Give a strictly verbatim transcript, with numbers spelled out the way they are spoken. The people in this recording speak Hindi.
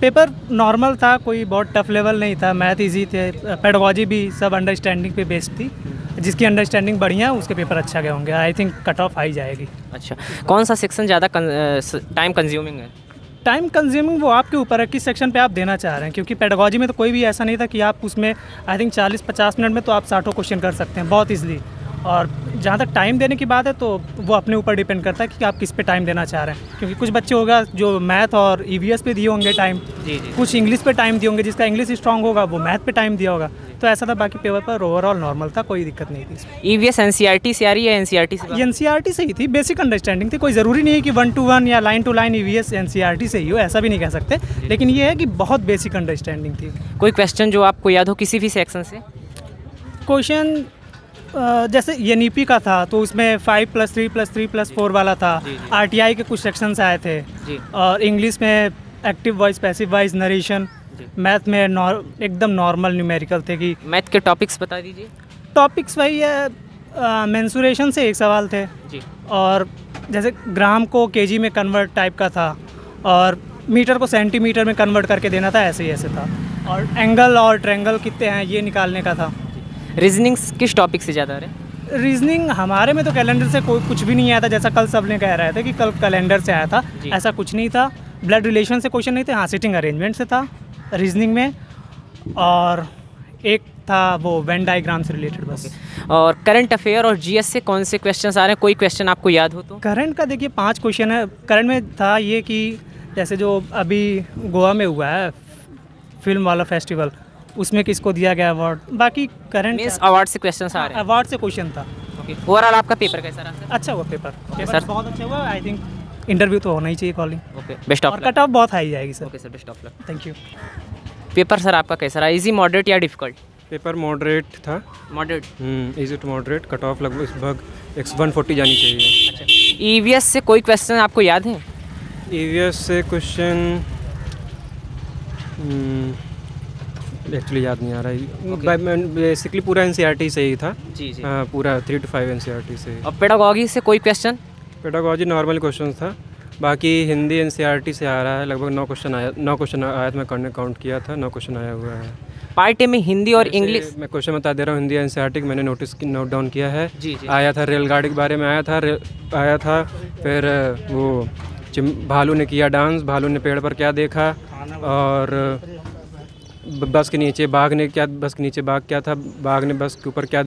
पेपर नॉर्मल था, कोई बहुत टफ लेवल नहीं था, मैथ इजी थे, पेडागोजी भी सब अंडरस्टैंडिंग पे बेस्ड थी। जिसकी अंडरस्टैंडिंग बढ़िया है उसके पेपर अच्छा गए होंगे। आई थिंक कट ऑफ आई जाएगी। अच्छा, कौन सा सेक्शन ज़्यादा टाइम कंज्यूमिंग है? टाइम कंज्यूमिंग वो आपके ऊपर है किस सेक्शन पे आप देना चाह रहे हैं, क्योंकि पेडागोजी में तो कोई भी ऐसा नहीं था कि आप उसमें आई थिंक चालीस पचास मिनट में तो आप साठों क्वेश्चन कर सकते हैं बहुत ईजिली। और जहाँ तक टाइम देने की बात है तो वो अपने ऊपर डिपेंड करता है कि आप किस पे टाइम देना चाह रहे हैं, क्योंकि कुछ बच्चे होगा जो मैथ और ईवीएस पे दिए होंगे टाइम, जी जी। कुछ इंग्लिश पे टाइम दिए होंगे, जिसका इंग्लिश स्ट्रांग होगा वो मैथ पे टाइम दिया होगा। तो ऐसा था, बाकी पेपर पर ओवरऑल नॉर्मल था, कोई दिक्कत नहीं थी। ईवीएस एनसीईआरटी से आ रही है, एनसीईआरटी से? एनसीईआरटी से ही थी, बेसिक अंडरस्टैंडिंग थी। कोई ज़रूरी नहीं है कि वन टू वन या line two line EVS NCERT से ही हो, ऐसा भी नहीं कह सकते, लेकिन ये है कि बहुत बेसिक अंडरस्टैंडिंग थी। कोई क्वेश्चन जो आपको याद हो किसी भी सेक्शन से? क्वेश्चन जैसे एनईपी का था तो उसमें five plus three plus three plus four वाला था। आरटीआई के कुछ सेक्शंस आए थे जी। और इंग्लिश में active voice, passive voice, narration. Math में नॉर एकदम नॉर्मल न्यूमेरिकल थे। कि मैथ के टॉपिक्स बता दीजिए। टॉपिक्स वही है, मेंसुरेशन से एक सवाल थे जी। और जैसे ग्राम को केजी में कन्वर्ट टाइप का था, और मीटर को सेंटीमीटर में कन्वर्ट करके देना था, ऐसे ही ऐसे था। और एंगल और ट्रायंगल कितने हैं ये निकालने का था। रीजनिंग किस टॉपिक से ज़्यादा आ रहे हैं? रीजनिंग हमारे में तो कैलेंडर से कोई कुछ भी नहीं आया था, जैसा कल सब ने कह रहे थे कि कल कैलेंडर से आया था, ऐसा कुछ नहीं था। ब्लड रिलेशन से क्वेश्चन नहीं थे, हाँ सिटिंग अरेंजमेंट से था रीजनिंग में, और एक था वो वेन डायग्राम से रिलेटेड बस। और करंट अफेयर और जीएस से कौन से क्वेश्चन आ रहे हैं, कोई क्वेश्चन आपको याद हो तो? करंट का देखिए पाँच क्वेश्चन है। करंट में था ये कि जैसे जो अभी गोवा में हुआ है फिल्म वाला फेस्टिवल, उसमें किसको दिया गया अवार्ड। बाकी करंट मींस अवार्ड से क्वेश्चन आ रहे हैं? अवार्ड से क्वेश्चन था। ओके, ओवरऑल आपका पेपर कैसा रहा सर? अच्छा हुआ पेपर, सर पेपर बहुत अच्छा हुआ। आई थिंक इंटरव्यू तो होना ही चाहिए, कॉलिंग। ओके, बेस्ट ऑफ और लक। कट ऑफ बहुत हाई जाएगी sir. Okay sir, best of luck. Thank you. Paper sir आपका कैसा रहा, इजी, मॉडरेट या डिफिकल्ट? पेपर मॉडरेट था। Moderate, easy to moderate. Cut off लगभग एक वन फोर्टी जानी चाहिए। अच्छा। ईवीएस से कोई क्वेश्चन आपको याद है? ईवीएस से क्वेश्चन एक्चुअली याद नहीं आ रहा है। बेसिकली पूरा एनसीईआरटी से ही था। जी जी। हाँ, पूरा थ्री टू फाइव एनसीईआरटी से। और पेडागोजी से कोई क्वेश्चन? पेडागोजी नॉर्मल क्वेश्चन था। बाकी हिंदी एनसीईआरटी से आ रहा है, लगभग नौ क्वेश्चन आया नौ क्वेश्चन आया था, मैं करने काउंट किया था, नौ क्वेश्चन आया हुआ है। पार्ट ए में हिंदी और इंग्लिश? मैं क्वेश्चन बता दे रहा हूँ। हिंदी एनसीईआरटी मैंने नोटिस नोट डाउन किया है। जी जी। आया था रेलगाड़ी के बारे में, आया था आया था फिर वो भालू ने किया डांस, भालू ने पेड़ पर क्या देखा, और बस के नीचे बाघ ने क्या बस के नीचे बाघ क्या था, बाघ ने बस के ऊपर क्या